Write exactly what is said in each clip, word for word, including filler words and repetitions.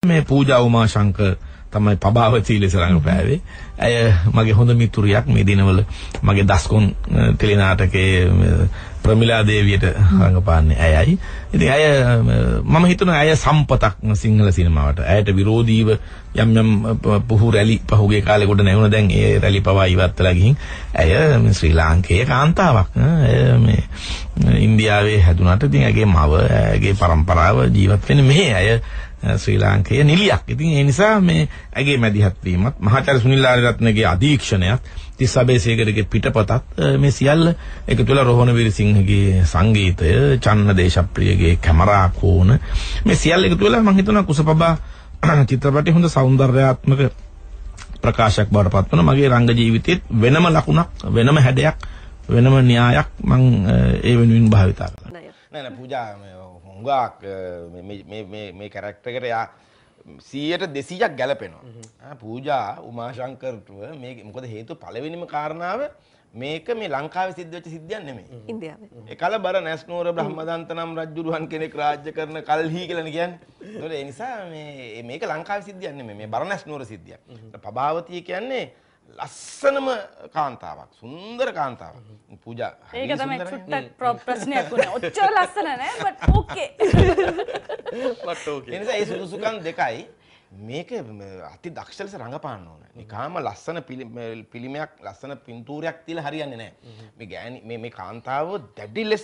මේ පූජා උමාශංකර් තමයි පබාවතී ලෙස රංගපෑවේ. ඇය මගේ හොඳ මිතුරියක් මේ දිනවල මගේ දස්කොන් ටෙලි නාටකයේ ප්‍රමිලා දේවියට රංගපාන්නේ ඇයයි. ඉතින් ඇය මම හිතනවා ඇය සම්පතක් සිංහල සිනමාවට. ඇයට විරෝධීව යම් යම් පුහු රැලි පහුගිය කාලේ කොට නැවුණ දැන් ඒ රැලි පවා ඉවත් වෙලා ගිහින් ඇය ශ්‍රී ලාංකේය කාන්තාවක්. ඇය මේ ඉන්දියාවේ හැදුනට ඉතින් ඇගේ මව ඇගේ පරම්පරාව ජීවත් වෙන්නේ මෙහි. ඇය ශ්‍රී ලාංකේය නිලියක්. ඉතින් ඒ නිසා මේ ඇගේ මැදිහත් වීමත් මහාචාර්ය සුනිල් ආරියරත්නගේ අධීක්ෂණයත් තිස් අබේසේකරගේ පිටපතත් මේ සියල්ල එකතු වෙලා රෝහණ වීරසිංහගේ සංගීතය, චන්න දේශප්‍රියගේ කැමරා කෝණ මේ සියල්ල එකතු වෙලා මම හිතනවා කුසපබා චිත්‍රපටයේ හොඳ සෞන්දර්යාත්මක ප්‍රකාශයක් බවට පත් වෙන මගේ රංග ජීවිතයේ වෙනම ලකුණක්, වෙනම හැඩයක්, වෙනම න්‍යායක් මම ඒ වෙනුවෙන් භාවිතා කළා. නෑ නෑ පූජා හුඟක් මේ මේ මේ මේ කැරක්ටර් එකට යා සීයට දෙසීයක් ගැලපෙනවා. පූජා උමාශංකර්ව මේ මොකද හේතුව පළවෙනිම කාරණාව මේක මේ ලංකාවේ සිද්ධ වෙච්ච සිද්ධියක් නෙමෙයි. ඉන්දියාවේ. ඒකල බර නැස්නෝර බ්‍රහ්මදන්ත නම් රජුරුවන් කෙනෙක් රාජ්‍ය කරන කල්හි කියලානේ කියන්නේ. ඒතකොට ඒ නිසා මේ මේක ලංකාවේ සිද්ධියක් නෙමෙයි. මේ බර නැස්නෝර සිද්ධියක්. පබාවතිය කියන්නේ ලස්සනම කාන්තාවක්, සුන්දර කාන්තාවක්. පූජා ඒක තමයි චුට්ටක් ප්‍රශ්නයක් උනේ. ඔච්චර ලස්සන නෑ බට් ඕකේ. බට් ඕකේ. එනිසා ඒ සුදුසුකම් දෙකයි මේක අති දක්ෂ ලෙස රඟපාන්න ඕන. නිකාම ලස්සන පිළිමයක්, ලස්සන පින්තූරයක් තියලා හරියන්නේ නෑ. මේ ගෑණි මේ මේ කාන්තාව දැඩි ලෙස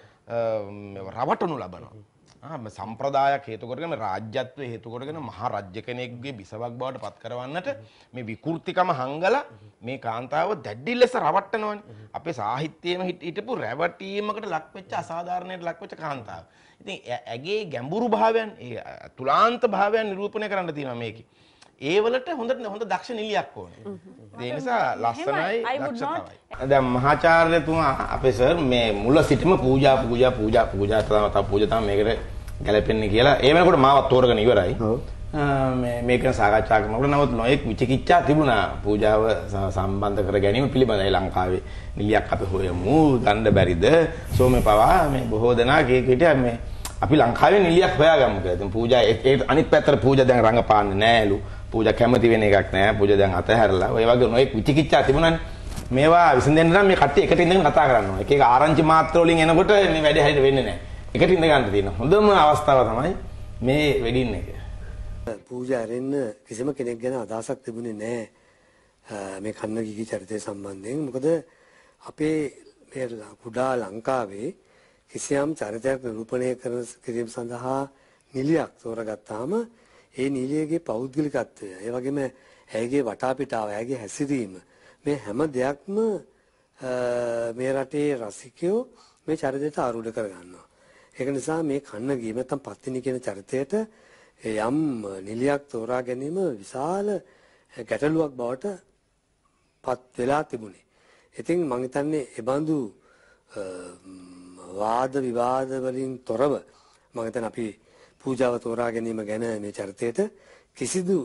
රවටනු ලබනවා. ආ සම්ප්‍රදායක් හේතු කරගෙන රාජ්‍යත්වයේ හේතු කරගෙන මහා රජ්‍ය කෙනෙකුගේ බිසවක් බවට පත් කරවන්නට මේ විකෘතිකම හංගලා මේ කාන්තාව දැඩි ලෙස රවට්ටනවනේ. අපේ සාහිත්‍යයේම හිටපු රැවටීමකට ලක් වෙච්ච අසාධාරණයට ලක් වෙච්ච කාන්තාව. ඉතින් ඇගේ ගැඹුරු භාවයන්, ඒ තුලාන්ත භාවයන් නිරූපණය කරන්න තියෙනවා මේකේ. ඒ වලට හොඳ හොඳ දක්ෂ නිලියක් ඕනේ. ඒ නිසා ලස්සනයි දක්ෂතාවයි. දැන් මහාචාර්යතුමා අපේ සර් මේ මුල සිටම පූජා පූජා පූජා පූජා තමයි තව පූජා තමයි මේකට ගැලපෙන්නේ කියලා. ඒ වෙනකොට මාවත් තෝරගෙන ඉවරයි. මේ මේක සාකච්ඡා කරනකොට නමුත් නොඑක් විචිකිච්ඡා තිබුණා පූජාව සම්බන්ධ කර ගැනීම පිළිබඳව. ලංකාවේ නිලියක් අපි හොයමු, ගන්න බැරිද? සෝමේ පවා මේ බොහෝ දෙනා කීක හිටියා මේ අපි ලංකාවේ නිලියක් හොයාගමු කියලා. ඉතින් පූජා ඒ අනිත් පැත්තට පූජා දැන් රංගපාන්නේ නෑලු. පූජා කැමති වෙන එකක් නෑ. පූජා දැන් අතහැරලා ඔය වගේ නොඑක් විචිකිච්ඡා තිබුණානේ. මේවා විසඳෙන්න නම් මේ කට්ටිය එකට ඉඳගෙන කතා කරන්න ඕනේ. එක එක ආරංචි මාත්‍ර වලින් එනකොට මේ වැඩේ හරියට වෙන්නේ නෑ. එකට ඉඳ ගන්න තියෙන හොඳම අවස්ථාව තමයි මේ වෙඩින් එක. පූජා ඇරෙන්න කිසිම කෙනෙක් ගැන අදහසක් තිබුණේ නෑ මේ කන්නගිගේ චරිතය සම්බන්ධයෙන්. මොකද අපේ මේ කුඩා ලංකාවේ කිසියම් චරිතයක් නිරූපණය කරන කිරීම සඳහා නිලියක් තෝරගත්තාම ඒ නිලියගේ පෞද්ගලිකත්වය, ඒ වගේම ඇයගේ වටාපිටාව, ඇයගේ හැසිරීම මේ හැම දෙයක්ම මේ රටේ රසිකයෝ මේ චරිතයට ආරූඪ කරගන්නවා. ඒක නිසා මේ කන්නගී නැත්නම් පත්තිනි කියන චරිතයට යම් නිලියක් තෝරා ගැනීම විශාල ගැටලුවක් බවට පත් වෙලා තිබුණේ. ඉතින් මම හිතන්නේ ඒ බඳු වාද විවාද වලින් තොරව මම හිතන්නේ අපි පූජාව තෝරා ගැනීම ගැන මේ චරිතයට කිසිදු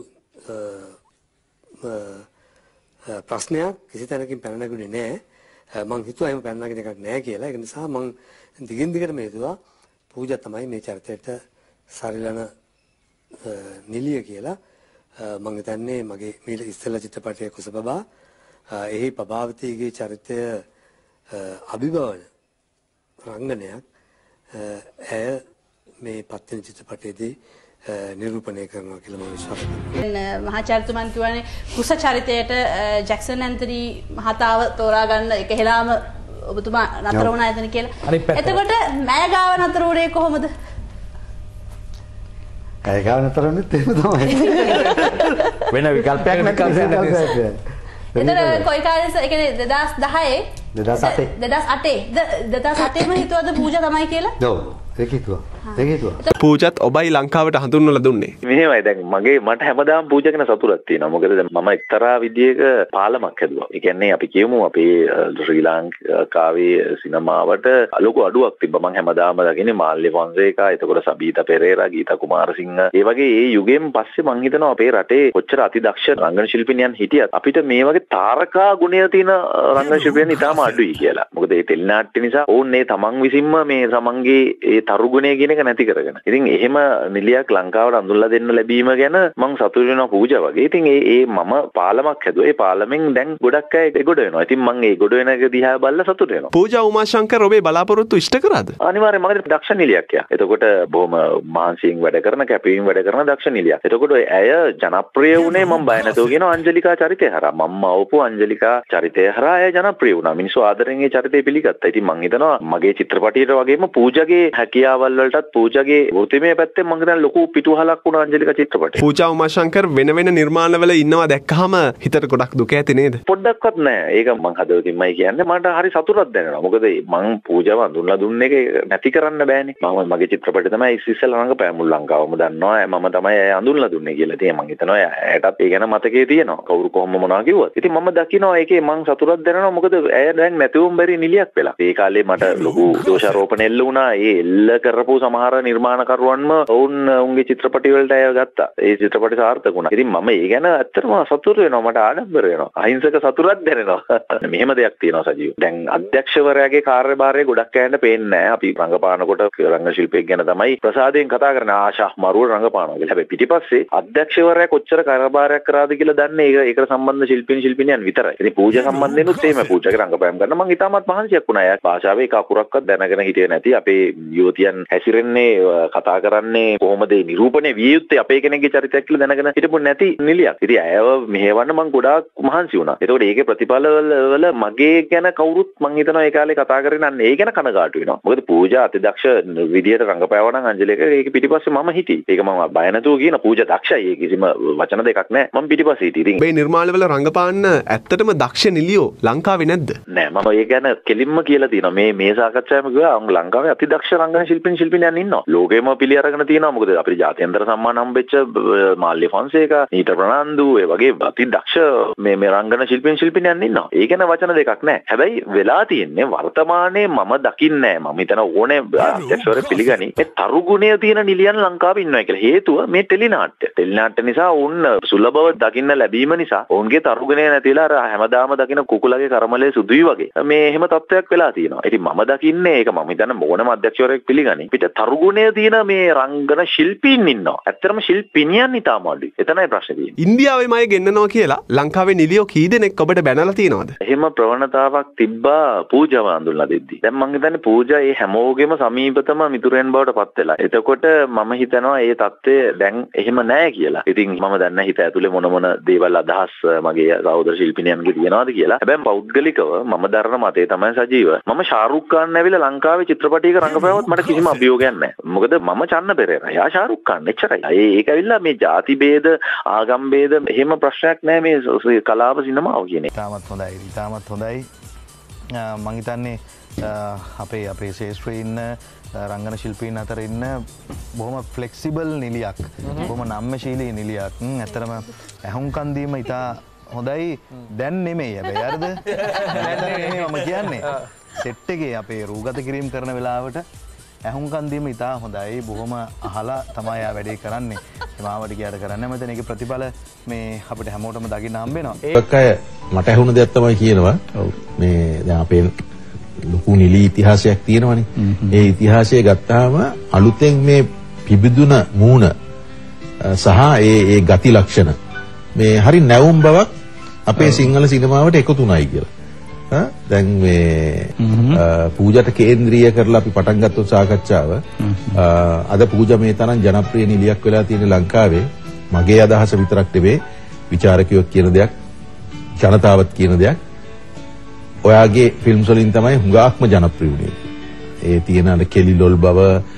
ප්‍රශ්නයක් කිසි තැනකින් පැන නැගුණේ නැහැ. මම හිතුවා එහෙම පැන නැගින එකක් නැහැ කියලා. ඒක නිසා මම දිගින් දිගටම හිතුවා පූජා තමයි මේ චරිතයට සරිලන නිලිය කියලා. මම හිතන්නේ මගේ මේ ඉස්සෙල්ලා චිත්‍රපටයේ කුසපබා එහි පබාවතීගේ චරිතය අභිභවන රංගනයක් ඇය මේ පත්තිනි චිත්‍රපටයේදී නිරූපණය කරනවා කියලා මම විශ්වාස කරනවා. මහාචාර්යතුමන් කියවනේ කුස චරිතයට ජැක්සන් ඇන්තනි මහතාව තෝරා ගන්න එක හෙලාම ඔබතුමා නතර වුණා එතන කියලා. එතකොට මෑගාව නතර වුණේ කොහොමද? මෑගාව නතර වුණෙත් එහෙම තමයි. වෙන විකල්පයක් නැති. එතන කොයි කාලෙද? ඒ කියන්නේ දෙදාස් දහයේ දෙදාස් අටේ දෙදාස් අටේ දෙදාස් අටේම හිතුවද පූජා තමයි කියලා? ඔව් ඒක හිතුවා. ඒක හිතුවා. පූජත් ඔබයි ලංකාවට හඳුන්වලා දුන්නේ. මෙහෙමයි දැන් මගේ මට හැමදාම පූජා ගැන සතුටක් තියෙනවා. මොකද දැන් මම එක්තරා විදියක පාලමක් හැදුවා. ඒ කියන්නේ අපි කියමු අපේ ශ්‍රී ලංකාවේ සිනමාවට ලොකු අඩුවක් තිබ්බා. මම හැමදාම දකින්නේ මාල්ලි ෆොන්සේකා, එතකොට සබීතා පෙරේරා, ගීතා කුමාරසිංහ. ඒ වගේ ඒ යුගයෙන් පස්සේ මම හිතනවා අපේ රටේ කොච්චර අතිදක්ෂ රංගන ශිල්පිනියන් හිටියත් අපිට මේ වගේ තාරකා ගුණය තියෙන රංගන ශිල්පිනියන් ඉතාම අඩුයි කියලා. මොකද මේ ටෙලි නාට්‍ය නිසා ඕන් මේ තමන් විසින්ම මේ තමන්ගේ ඒ තරු ගුණය කියන කියන එක නැති කරගෙන. ඉතින් එහෙම නිලියක් ලංකාවට අඳුල්ලා දෙන්න ලැබීම ගැන මම සතුටු වෙනවා පූජා වගේ. ඉතින් ඒ ඒ මම පාලමක් හැදුවා. ඒ පාලමෙන් දැන් ගොඩක් අය ගොඩ වෙනවා. ඉතින් මම ඒ ගොඩ වෙන එක දිහා බලලා සතුටු වෙනවා. පූජා උමාශංකර ඔබේ බලාපොරොත්තු ඉෂ්ට කරාද? අනිවාර්යයෙන්ම මගේ දක්ෂ නිලියක් යා. එතකොට බොහොම මහන්සියෙන් වැඩ කරන කැපවීම වැඩ කරන දක්ෂ නිලියක්. එතකොට ඇය ජනප්‍රිය වුණේ මම බය නැතුව කියන අංජලිකා චරිතය හරහා. මම අවපු අංජලිකා චරිතය හරහා ඇය ජනප්‍රිය වුණා. මිනිස්සු ආදරෙන් ඒ චරිතය පිළිගත්තා. ඉතින් මම හිතනවා මගේ චිත්‍රපටියට වගේම පූජාගේ හැකියාවල් වලටත් පූජාගේ වෘත්තිමය පැත්තෙන් මම හිතනවා ලොකු පිටුවහලක් වුණා අංජලිකා චිත්‍රපටය. පූජා උමාශංකර වෙන වෙන නිර්මාණවල ඉන්නවා දැක්කහම හිතට ගොඩක් දුක ඇති නේද? පොඩ්ඩක්වත් නෑ. ඒක මම හදවතින්මයි කියන්නේ. මට හරි සතුටක් දැනෙනවා. මොකද මම පූජාව අඳුන්ලා දුන්න එක නැති කරන්න බෑනේ. මම මගේ චිත්‍රපටය තමයි ඉස්සෙල්ලා රංගපෑ මුල් ලංකාවම දන්නවා. මම තමයි ඇය අඳුන්ලා දුන්නේ කියලා. ඉතින් මම හිතනවා ඇයටත් ඒ ගැන මතකයේ තියෙනවා. කවුරු කොහොම මොනවා කිව්වත්. ඉතින් මම දකිනවා ඒකේ මම සතුටක් දැනෙනවා. මොකද ඇය දැන් නැතිවම බැරි නිලියක් වෙලා. ඒ කාලේ මට ලොකු දෝෂාරෝපණ එල්ල වුණා. ඒ එල්ල කරපු සමහර නිර්මාණකරුවන්ම ඔවුන් උන්ගේ චිත්‍රපටි වලට ඇය ගත්තා. ඒ චිත්‍රපටි සාර්ථක වුණා. ඉතින් මම ඒ ගැන ඇත්තටම සතුටු වෙනවා. මට ආඩම්බර වෙනවා. අහිංසක සතුටක් දැනෙනවා. මෙහෙම දෙයක් තියෙනවා සජීව. දැන් අධ්‍යක්ෂවරයාගේ කාර්යභාරය ගොඩක් ඇයන්ට පේන්නේ නැහැ. අපි රංගපානකොට රංග ශිල්පියෙක් ගැන තමයි ප්‍රසාදයෙන් කතා කරන්නේ. ආශා මරුව රංගපානවා කියලා. හැබැයි පිටිපස්සේ අධ්‍යක්ෂවරයා කොච්චර කාර්යභාරයක් කරාද කියලා දන්නේ ඒක ඒකට සම්බන්ධ ශිල්පින් ශිල්පිනියන් විතරයි. ඉතින් පූජා සම්බන්ධෙනුත් එහෙම පූජාගේ රංගපෑම් කරන මම ඉතාමත් මහන්සියක් වුණා. එයා භාෂාවේ එක අකුරක්වත් දැනගෙන හිටියේ නැති අපේ යුවතියන් හැසිරෙන්නේ කතා කරන්නේ කොහොමද ඒ නිරූපණය විය යුත්තේ අපේ කෙනෙක්ගේ චරිතයක් කියලා දැනගෙන හිටපු නැති නිලියක්. ඉතින් ඇයව මෙහෙවන්න මම ගොඩාක් මහන්සි වුණා. ඒතකොට ඒකේ ප්‍රතිඵල වල මගේ ගැන කවුරුත් මං හිතනවා ඒ කාලේ කතා කරේ නැන්නේ ඒ ගැන කනගාටු වෙනවා. මොකද පූජා අතිදක්ෂ විදියට රංගපෑවා නම් අංජලික ඒක පිටිපස්සේ මම හිටියේ. ඒක මම බය නැතුව කියන පූජා දක්ෂයි. ඒ කිසිම වචන දෙකක් නැහැ. මම පිටිපස්සේ හිටියේ. මේ නිර්මාණවල රංගපාන්න ඇත්තටම දක්ෂ නිලියෝ ලංකාවේ නැද්ද? නෑ මම ඒ ගැන කෙලින්ම කියලා තියෙනවා. මේ මේ සාකච්ඡාවෙම කිව්වා ලංකාවේ අතිදක්ෂ රංගන ශිල්පින් ශිල්පිනියන් ඉන්නවා. ලෝකෙම පිළි අරගෙන තියෙනවා. මොකද අපේ ජාත්‍යන්තර සම්මාන හම්බෙච්ච මාල්ලි ෆොන්සේකා, නීත ප්‍රනාන්දු ඒ වගේ අතිදක්ෂ මේ මේ රංගන ශිල්පින් ශිල්පිනියන් ඉන්නවා. ඒ ගැන වචන දෙකක් නෑ. හැබැයි වෙලා තියෙන්නේ වර්තමානයේ මම දකින්නේ නෑ. මම හිතන ඕනේ අධ්‍යක්ෂවරයෙක් පිළිගනි. මේ තරුගුණය තියෙන නිලියන් ලංකාවේ ඉන්නවා කියලා. හේතුව මේ ටෙලිනාට්‍ය. ටෙලිනාට්‍ය නිසා උන් සුලභව දකින්න ලැබීම නිසා උන්ගේ තරුගුණය නැතිලා අර හැමදාම දකින්න කුකුලගේ කරමලේ සුදුයි වගේ. මේ එහෙම තත්ත්වයක් වෙලා තියෙනවා. ඉතින් මම දකින්නේ ඒක මම හිතන්නේ මොනම අධ්‍යක්ෂවරයෙක් පිළිගනි. පිට තරුගුණය තියෙන මේ රංගන ශිල්පීන් ඉන්නවා. ඇත්තටම ශිල්පිනියන් ඉතාම අඩුයි. එතනයි ප්‍රශ්නේ තියෙන්නේ. ඉන්දියාවේම අය ගෙන්නනවා කියලා ලංකාවේ නිලියෝ කී දෙනෙක් ඔබට බැනලා තියෙනවද? එහෙම ප්‍රවණතාවක් තිබ්බා පූජාව අඳුල්ලා දෙද්දි. දැන් මම හිතන්නේ පූජා ඒ හැමෝගෙම සමීපතම මිතුරෙන් බවට පත් වෙලා. එතකොට මම හිතනවා ඒ தත්ත්වය දැන් එහෙම නැහැ කියලා. ඉතින් මම දන්නේ හිත ඇතුලේ මොන මොන දේවල් අදහස් මගේ සහෝදර ශිල්පිනියන්ගේ තියනවාද කියලා. හැබැයි පෞද්ගලිකව මම දරන මතය තමයි සජීව. මම ශාරුක් ખાන් ඇවිල්ලා ලංකාවේ චිත්‍රපටයක රංගපෑවොත් මට කිසිම අභියෝගයක් නැහැ. මොකද මම චන්න පෙරේරා. යා ශාරුක් ખાන් එච්චරයි. ඒ ඒක ඇවිල්ලා මේ ಜಾති ભેද, ආගම් ભેද එහෙම ප්‍රශ්නයක් නැහැ මේ කලාව සිනමාව කියන එක. ඉතාමත් හොඳයි. ඉතාමත් හොඳයි. මම හිතන්නේ අපේ අපේ ශේෂ්ත්‍රයේ ඉන්න රංගන ශිල්පීන් අතර ඉන්න බොහොම ෆ්ලෙක්සිබල් නිලියක්. බොහොම නම්‍යශීලී නිලියක්. ඇත්තටම ඇහුම්කන් දීම ඉතා හොඳයි. දැන් නෙමෙයි හැබැයි හරිද? දැන් නෙමෙයි මම කියන්නේ. සෙට් එකේ අපේ රූගත කිරීම කරන වෙලාවට ඇහුම්කන් දීම ඉතා හොඳයි. බොහොම අහලා තමයි ආ වැඩේ කරන්නේ. මාවට ගියාට කරන්නේ මම දැන් ඒකේ ප්‍රතිඵල මේ අපිට හැමෝටම දකින්න හම්බ වෙනවා. ඒකක් අය මට ඇහුණ දෙයක් තමයි කියනවා. මේ දැන් අපේ ලොකු නිලි ඉතිහාසයක් තියෙනවනේ. ඒ ඉතිහාසය ගත්තාම අලුතෙන් මේ පිබිදුන මූණ සහ ඒ ඒ ගති ලක්ෂණ මේ හරි නැවුම් බවක් අපේ සිංහල සිනමාවට එකතු වුණායි කියලා. හා දැන් මේ පූජාට කේන්ද්‍රීය කරලා අපි පටන් ගත්තොත් සාකච්ඡාව අද පූජා මේ තරම් ජනප්‍රිය නිලියක් වෙලා තියෙන ලංකාවේ මගේ අදහස විතරක් නෙවෙයි විචාරකයෝ කියන දෙයක් ජනතාවත් කියන දෙයක් ඔයාගේ ෆිල්ම්ස් වලින් තමයි හුඟක්ම ජනප්‍රිය වුණේ. ඒ තියෙන අර කෙලිලොල් බව,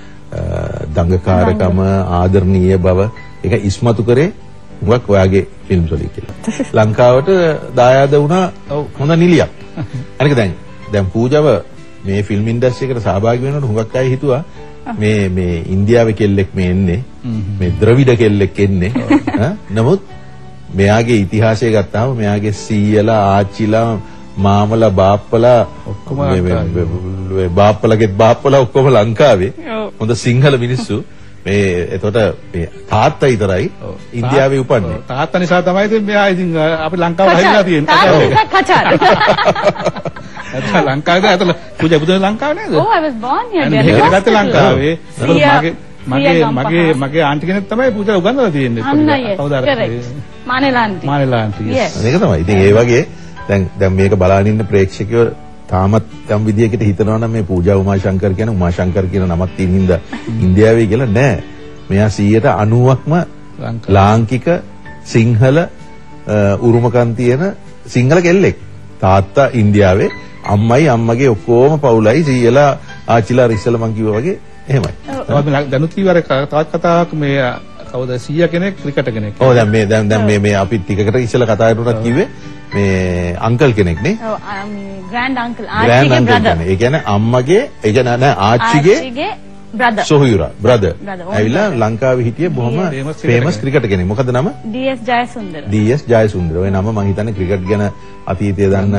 දඟකාරකම, ආදරණීය බව ඒක ඉස්මතු කරේ හුඟක් ඔයාගේ ෆිල්ම්ස් වලින් කියලා. ලංකාවට දායාද වුණා හොඳ නිලියක්. අනික දැන් දැන් පූජාව මේ ෆිල්ම් ඉන්ඩස්ට්‍රි එකට සහභාගී වෙනකොට හුඟක් අය හිතුවා මේ මේ ඉන්දියාවේ කෙල්ලෙක් මේ එන්නේ මේ ද්‍රවිඩ කෙල්ලෙක් එන්නේ. නමුත් මෙයාගේ ඉතිහාසය ගත්තාම මෙයාගේ සීයලා ආච්චිලා මාමලා බාප්පලා ඔක්කොම බාප්පලගේ බාප්පලා ඔක්කොම ලංකාවේ හොඳ සිංහල මිනිස්සු මේ එතකොට මේ තාත්තා විතරයි ඉන්දියාවේ උපන්නේ. තාත්තා නිසා තමයි ඉතින් මෙයා ඉතින් අපි ලංකාවට හැදිලා තියෙන්නේ. ලංකාවේ ඇතල පූජා පුදුම ලංකාවේ නේද? Oh, I was born here. මේක ගත්තේ ලංකාවේ. මගේ මගේ මගේ මගේ ආන්ටි කෙනෙක් තමයි පූජා උගන්වලා තියෙන්නේ. කවුද අර? මානෙලා ආන්ටි. මානෙලා ආන්ටි. මේක තමයි. ඉතින් ඒ වගේ දැන් දැන් මේක බලන ඉන්න ප්‍රේක්ෂකයෝ තාමත් යම් විදියකට හිතනවා නම් මේ පූජා උමාශංකර් කියන උමාශංකර් කියන නමක් තියෙන හින්දා ඉන්දියාවේ කියලා නෑ. මෙයා සීයට අනූවක්ම ලාංකික සිංහල උරුමකම් තියෙන සිංහල කෙල්ලෙක්. තාත්තා ඉන්දියාවේ අම්මයි අම්මගේ ඔක්කොම පවුලයි සීයලා ආච්චිලා රිස්සල මං කිව්වා වගේ එහෙමයි. ඔය දැනුත් කීවර තවත් කතාවක් මේ කවුද සීයා කෙනෙක් ක්‍රිකට් කෙනෙක්. ඔව් දැන් මේ දැන් දැන් මේ මේ අපි ටිකකට ඉස්සෙල්ලා කතා කරුණත් කිව්වේ මේ අංකල් කෙනෙක් නේ. ඔව් මේ ග්‍රෑන්ඩ් අංකල් ආච්චිගේ බ්‍රදර්. ඒ කියන්නේ අම්මගේ ඒ කියන්නේ නෑ ආච්චිගේ brother Sohura brother ඇවිල්ලා ලංකාවේ හිටියේ බොහොම famous ක්‍රිකට් කෙනෙක්. මොකද නම? D S Jayasundara. D S Jayasundara. ඔය නම මම හිතන්නේ ක්‍රිකට් ගැන අතීතය දන්න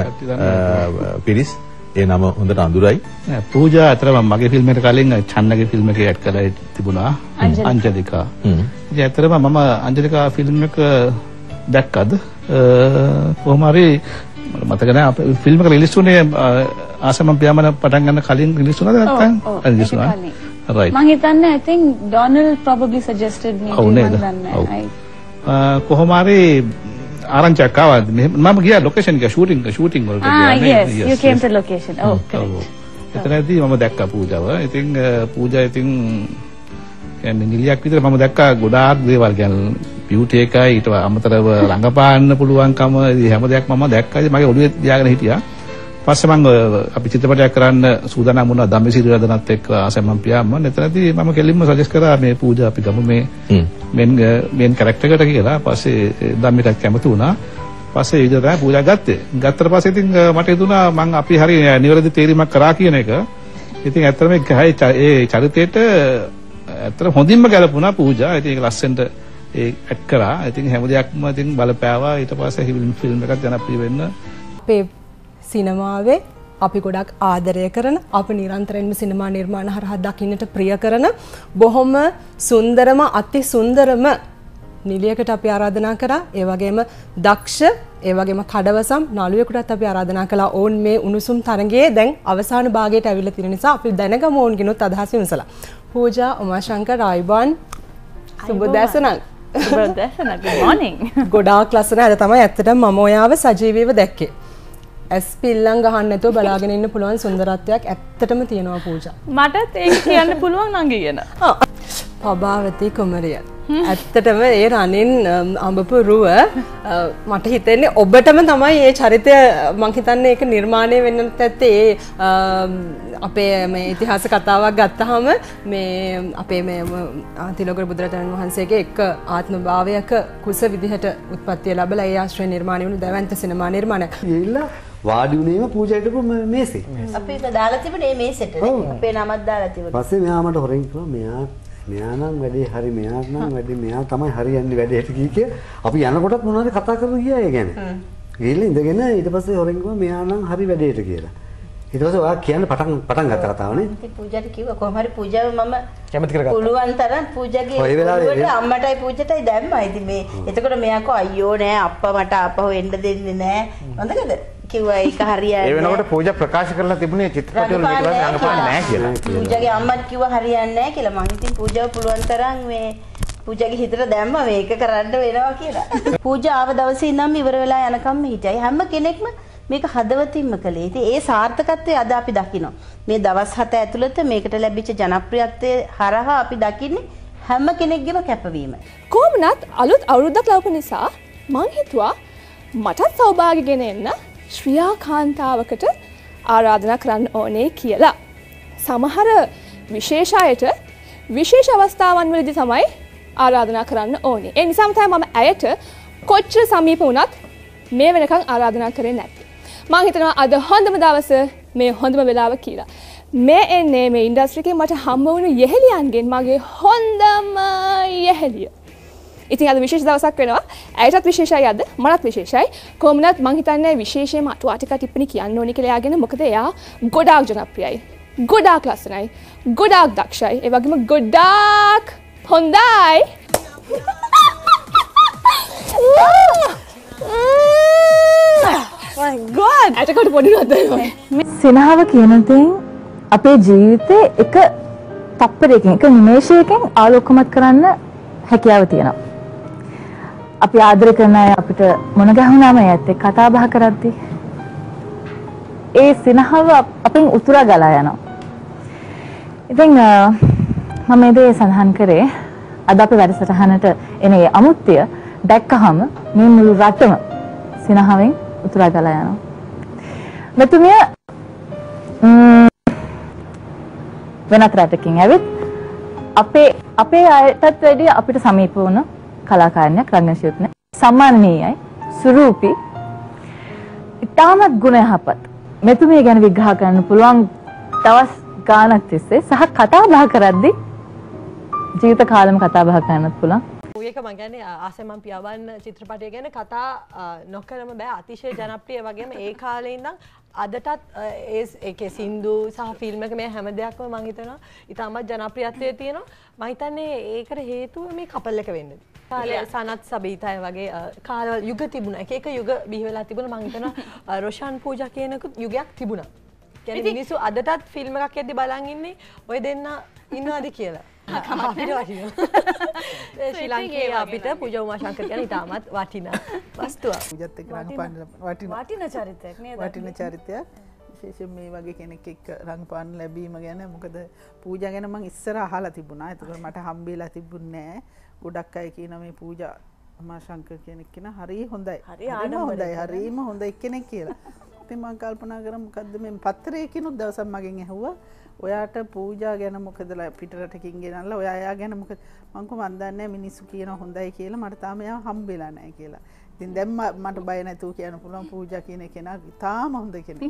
පිරිස් ඒ නම හොඳට අඳුරයි. නෑ පූජා අතරම මගේ ෆිල්ම් එකට කලින් චන්නගේ ෆිල්ම් එකේ ඇඩ් කරලා තිබුණා අංජලිකා. ඉතින් ඇත්තටම මම අංජලිකා ෆිල්ම් එක දැක්කද කොහොම හරි මතක නෑ අපේ ෆිල්ම් එක රිලීස් වුණේ ආසමම් පියාඹන පටන් ගන්න කලින් රිලීස් වුණාද නැත්නම් රිලීස් වුණා. right. මම හිතන්නේ I think Donald probably suggested me to run. කොහොම හරි ආරංචියක් ආවා මම ගියා ලොකේෂන් එක ෂූටින් ෂූටින් වලට ගියා නේ. Ah yes, you came to location. Oh, correct. එතනදී මම දැක්කා පූජාව. ඉතින් පූජා ඉතින් කියන්නේ නිලියක් විතර මම දැක්කා ගොඩාක් දේවල් කියන්නේ බියුටි එකයි ඊට අමතරව රංගපාන්න පුළුවන්කම හැම දෙයක් මම දැක්කා. මගේ ඔළුවේ තියාගෙන හිටියා. පස්සේ මම අපි චිත්‍රපටයක් කරන්න සූදානම් වුණා ධම්මසිරි රදනත් එක්ක ආසමම් පියාඹ. එතනදී මම කෙලින්ම සජෙස්ට් කරා මේ පූජා අපි ගමු මේ මෙන් මෙන් කැරක්ටර් එකට කියලා. පස්සේ ධම්මිටත් කැමති වුණා. පස්සේ ඒ විදිහට පූජා ගත්තේ. ගත්තට පස්සේ ඉතින් මට හිතුණා මම අපි හරි නිවැරදි තේරීමක් කරා කියන එක. ඉතින් ඇත්තටම ඒ චරිතයට ඇත්තට හොඳින්ම ගැලපුණා පූජා. ඉතින් ඒක ලස්සනට ඒ ඇඩ් කරා. ඉතින් හැම දෙයක්ම ඉතින් බලපෑවා. ඊට පස්සේ ෆිල්ම් එකක් ජනප්‍රිය වෙන්න අපේ සිනමාවේ අපි ගොඩක් ආදරය කරන අප නිරන්තරයෙන්ම සිනමා නිර්මාණ හරහා දකින්නට ප්‍රිය කරන බොහොම සුන්දරම අති සුන්දරම නිලියකට අපි ආරාධනා කරා. ඒ වගේම දක්ෂ ඒ වගේම කඩවසම් නළුවෙකුටත් අපි ආරාධනා කළා. ඕන් මේ උණුසුම් තරඟයේ දැන් අවසාන භාගයට ඇවිල්ලා තියෙන නිසා අපි දැනගමු ඕන්ගෙනුත් අදහස් විමසලා. පූජා උමාශංකර් ආයුබෝවන් සුබදැසනක්. සුබදැසනක්. good morning. ගොඩාක් ලස්සන අද තමයි ඇත්තටම මම ඔයාව සජීවීව දැක්කේ. ඇස් පිල්ලම් ගහන්න නැතුව බලාගෙන ඉන්න පුළුවන් සුන්දරත්වයක් ඇත්තටම තියෙනවා පූජා. මටත් ඒක කියන්න පුළුවන් නංගි කියන. පබාවති කුමරිය. ඇත්තටම ඒ රනින් අඹපු රුව මට හිතෙන්නේ ඔබටම තමයි මේ චරිතය මං හිතන්නේ ඒක නිර්මාණය වෙන්න නැත්තේ අපේ මේ ඉතිහාස කතාවක් ගත්තාම මේ අපේ මේ තිලෝකර බුදුරජාණන් වහන්සේගේ එක් ආත්ම භාවයක කුස විදිහට උත්පත්ති ලැබලා ඒ ආශ්‍රය නිර්මාණය වුණු දැවැන්ත සිනමා නිර්මාණයක්. වාඩි වුණේම පූජා හිටපු මේසේ. අපි ඒක දාලා තිබුණේ මේ මේසෙට නේ. අපේ නමක් දාලා තිබුණා. පස්සේ මෙයා මට හොරෙන් කිව්වා මෙයා මෙයා නම් වැඩේ හරි මෙයා නම් වැඩේ මෙයා තමයි හරියන්නේ වැඩේට කී කිය. අපි යනකොටත් මොනවද කතා කරලා ගියා ඒ ගැන. ගිහලා ඉඳගෙන ඊට පස්සේ හොරෙන් කිව්වා මෙයා නම් හරි වැඩේට කියලා. ඊට පස්සේ ඔයා කියන්න පටන් පටන් ගත්ත කතාවනේ. ඉතින් පූජාට කිව්වා කොහොම හරි පූජාව මම කැමති කරගත්තා. පුළුවන් තරම් පූජාගේ ඔළුවට අම්මටයි පූජටයි දැම්මා. ඉතින් මේ එතකොට මෙයා කෝ අයියෝ නෑ අප්පා මට ආපහු එන්න දෙන්නේ නෑ. හොඳද? කිව්වා ඒක හරියන්නේ. ඒ වෙනකොට පූජා ප්‍රකාශ කරලා තිබුණේ චිත්‍රපටවල මේක වගේ රංගපාන්නේ නැහැ කියලා. පූජාගේ අම්මත් කිව්වා හරියන්නේ නැහැ කියලා. මං ඉතින් පූජාව පුළුවන් තරම් මේ පූජාගේ හිතට දැම්මා මේක කරන්න වෙනවා කියලා. පූජා ආව දවසේ ඉඳන්ම ඉවර වෙලා යනකම් හිටියයි. හැම කෙනෙක්ම මේක හදවතින්ම කළේ. ඉතින් ඒ සාර්ථකත්වය අද අපි දකිනවා. මේ දවස් හත ඇතුළත මේකට ලැබිච්ච ජනප්‍රියත්වයේ හරහා අපි දකින්නේ හැම කෙනෙක්ගේම කැපවීම. කොහොමනත් අලුත් අවුරුද්දක් ලැබුණ නිසා මං හිතුවා මටත් සෞභාග්‍ය ගෙන එන්න ශ්‍රියා කාන්තාවකට ආරාධනා කරන්න ඕනේ කියලා. සමහර විශේෂ අයට විශේෂ අවස්ථාවන් වලදී තමයි ආරාධනා කරන්න ඕනේ. ඒ නිසාම තමයි මම ඇයට කොච්චර සමීප වුණත් මේ වෙනකන් ආරාධනා කරේ නැත්තේ. මම හිතනවා අද හොඳම දවස මේ හොඳම වෙලාව කියලා. මේ එන්නේ මේ ඉන්ඩස්ට්‍රි එකේ මට හම්බ වුණු යෙහෙලියන්ගෙන් මගේ හොඳම යෙහෙලිය. ඉතින් අද විශේෂ දවසක් වෙනවා. ඇයටත් විශේෂයි අද, මටත් විශේෂයි. කොහොමනත් මං හිතන්නේ විශේෂයෙන්ම අටුවා ටික ටිප්පණි කියන්න ඕනි කියලා යාගෙන මොකද එයා ගොඩාක් ජනප්‍රියයි. ගොඩාක් ලස්සනයි. ගොඩාක් දක්ෂයි. ඒ වගේම ගොඩාක් හොඳයි. My God! ඇටකට පොඩි නතයි. සිනහව කියන දෙයින් අපේ ජීවිතේ එක තප්පරයකින් එක නිමේෂයකින් ආලෝකමත් කරන්න හැකියාව තියෙනවා. අපි ආදර කරන අය අපිට මොන ගැහුණාම ඇත්ත කතා බහ කරද්දී ඒ සිනහව අපෙන් උතුරා ගලා යනවා. ඉතින් මම මේ දේ සඳහන් කරේ අද අපේ වැඩසටහනට එන ඒ අමුත්‍ය දැක්කහම මේ මුළු රටම සිනහවෙන් උතුරා ගලා යනවා. මෙතුමිය වෙනත් රටකින් ඇවිත් අපේ අපේ අයටත් වැඩිය අපිට සමීප වුණ කලාකාරණයක් රංගන ශිල්පිනියක් සම්මානනීයයි සුරූපි ඉතාමත් ගුණ යහපත් මෙතුමිය ගැන විග්‍රහ කරන්න පුළුවන් දවස් ගානක් තිස්සේ සහ කතා බහ කරද්දී ජීවිත කාලෙම කතා බහ කරන්නත් පුළුවන්. ඒක මම කියන්නේ ආසෙ මම පියවන්න චිත්‍රපටය ගැන කතා නොකරම බෑ අතිශය ජනප්‍රිය වගේම ඒ කාලේ ඉඳන් අදටත් ඒ ඒකේ සින්දු සහ ෆිල්ම් එක මේ හැම දෙයක්ම මම හිතනවා ඉතාමත් ජනප්‍රියත්වයේ තියෙනවා. මම හිතන්නේ ඒකට හේතුව මේ කපල් එක වෙන්නේ. කාලේ සනත් සබීතය වගේ කාලවල යුග තිබුණා. එක එක යුග බිහි වෙලා තිබුණා. මම හිතනවා රොෂාන් පූජා කියන යුගයක් තිබුණා. කියන්නේ මිනිස්සු අදටත් ෆිල්ම් එකක් යද්දි බලන් ඉන්නේ ඔය දෙන්න ඉන්නවාද කියලා. අපිට වටිනවා. ශ්‍රී ලංකේ අපිට පූජා උමාශංකර කියන ඉතාමත් වටිනා වස්තුවක්. පූජත් එක්ක රංගපාන වටිනා වටිනා චරිතයක් නේද? වටිනා චරිතයක්. විශේෂයෙන් මේ වගේ කෙනෙක් එක්ක රංගපාන ලැබීම ගැන මොකද පූජා ගැන මම ඉස්සර අහලා තිබුණා. ඒකෝර මට හම්බෙලා තිබුණේ නැහැ. ගොඩක් අය කියන මේ පූජා උමාශංකර කෙනෙක් කියන හරි හොඳයි. හරිම හොඳයි. හරිම හොඳයි කෙනෙක් කියලා. ඉතින් මම කල්පනා කරා මොකද්ද මේ පත්‍රයේ කිනුත් දවසක් මගෙන් ඇහුවා ඔයාට පූජා ගැන මොකදලා පිටරටකින් ගෙනල්ලා ඔයා එයා ගැන මොකද මං කො මන් දන්නේ මිනිස්සු කියන හොඳයි කියලා මට තාම එයා හම්බෙලා නැහැ කියලා. ඉතින් දැන් මට බය නැතුව කියන්න පුළුවන් පූජා කියන කෙනා තාම හොඳ කෙනෙක්.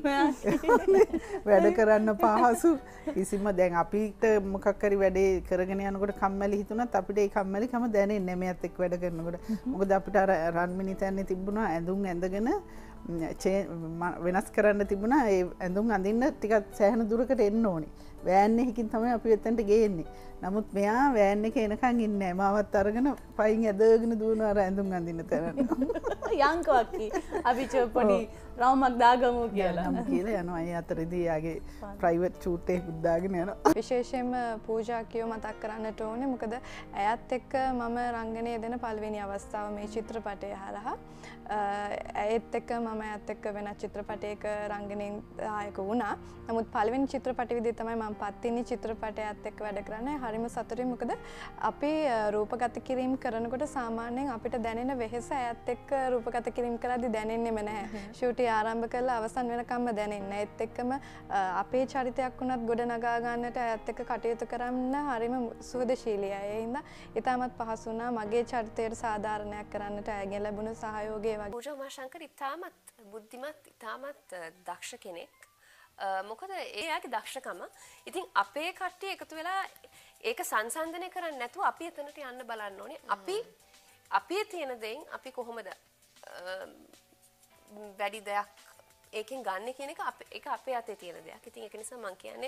වැඩ කරන්න පහසු කිසිම දැන් අපිට මොකක් හරි වැඩේ කරගෙන යනකොට කම්මැලි හිතුණත් අපිට ඒ කම්මැලිකම දැනෙන්නේ නැහැ මෙයත් එක්ක වැඩ කරනකොට. මොකද අපිට අර රන්මිනි තැන්නේ තිබුණා ඇඳුම් ඇඳගෙන වෙනස් කරන්න තිබුණා ඒ ඇඳුම් අඳින්න ටිකක් සෑහෙන දුරකට එන්න ඕනේ. වෑන් එකකින් තමයි අපි එතනට ගේන්නේ. නමුත් මෙයා වෑන් එකේ එනකන් ඉන්නේ නැහැ. මාවත් අරගෙන පයින් ඇදගෙන දුවනවා අර ඇඳුම් අඳින්න තැනට. යංකවක්කි අපි චොප්පඩි රවුමක් දාගමු කියලා. නම් කියලා යනවා. ඒ අතරේදී යාගේ ප්‍රයිවට් ෂූට් එකක් දාගෙන යනවා. විශේෂයෙන්ම පූජා කියව මතක් කරන්නට ඕනේ. මොකද ඇයත් එක්ක මම රංගනයේ දෙන පළවෙනි අවස්ථාව මේ චිත්‍රපටය හරහා ඇයත් එක්ක මම ඇයත් එක්ක වෙනත් චිත්‍රපටයක රංගනයෙන් ආයක වුණා. නමුත් පළවෙනි චිත්‍රපටය විදිහට තමයි මම පත්තිනි චිත්‍රපටයත් එක්ක වැඩ කරන්නේ. හරිම සතුටින් මොකද අපි රූපගත කිරීම කරනකොට සාමාන්‍යයෙන් අපිට දැනෙන වෙහෙස ඇයත් එක්ක රූපගත කිරීම කරද්දී දැනෙන්නෙම නැහැ. ෂූටින් ආරම්භ කරලා අවසන් වෙනකම්ම දැනෙන්නේ. ඒත් එක්කම අපේ චරිතයක් වුණත් ගොඩ නගා ගන්නට ඇයත් එක්ක කටයුතු කරන්න හරිම සුහදශීලීයි. ඒ හින්දා ඊටමත් පහසු වුණා මගේ චරිතයට සාධාරණයක් කරන්නට ඇයගෙන් ලැබුණු සහයෝගය වගේ. පූජා උමාශංකර ඉතාමත් බුද්ධිමත් ඉතාමත් දක්ෂ කෙනෙක්. මොකද එයාගේ දක්ෂකම ඉතින් අපේ කට්ටිය එකතු වෙලා ඒක සංසන්දනය කරන්නේ නැතුව අපි එතනට යන්න බලන්න ඕනේ. අපි අපේ තියෙන දේෙන් අපි කොහොමද වැඩි දෙයක් ඒකෙන් ගන්න කියන එක ඒක අපේ අතේ තියෙන දෙයක්. ඉතින් ඒක නිසා මම කියන්නේ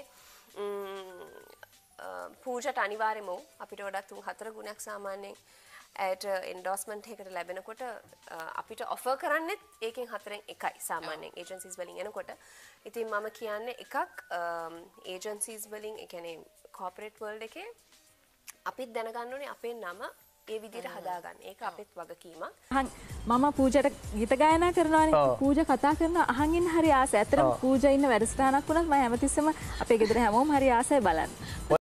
පූජාට අනිවාර්යම අපිට වඩා තුන් හතර ගුණයක් සාමාන්‍යයෙන් ඇයට එන්ඩෝස්මන්ට් එකකට ලැබෙනකොට අපිට ඔෆර් කරන්නේ ඒකෙන් හතරෙන් එකයි සාමාන්‍යයෙන් ඒජන්සිස් වලින් එනකොට. ඉතින් මම කියන්නේ එකක් ඒජන්සිස් වලින් ඒ කියන්නේ කෝපරේට් වර්ල්ඩ් එකේ අපිත් දැනගන්න ඕනේ අපේ නම ඒ විදිහට හදාගන්න. ඒක අපිත් වගකීමක්. මම පූජාට ගීත ගායනා කරනවානේ. පූජා කතා කරන අහන් ඉන්න හරි ආසයි. ඇත්තටම පූජා ඉන්න වැඩසටහනක් වුණත් මම හැමතිස්සෙම අපේ ගෙදර හැමෝම හරි ආසයි බලන්න.